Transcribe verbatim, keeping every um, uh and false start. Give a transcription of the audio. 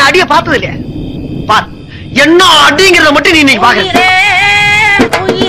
அடிய பார்த்தது இல்லையா? பார், என்ன அடிங்கிறத மட்டும் நீ இன்னைக்கு பாக்க.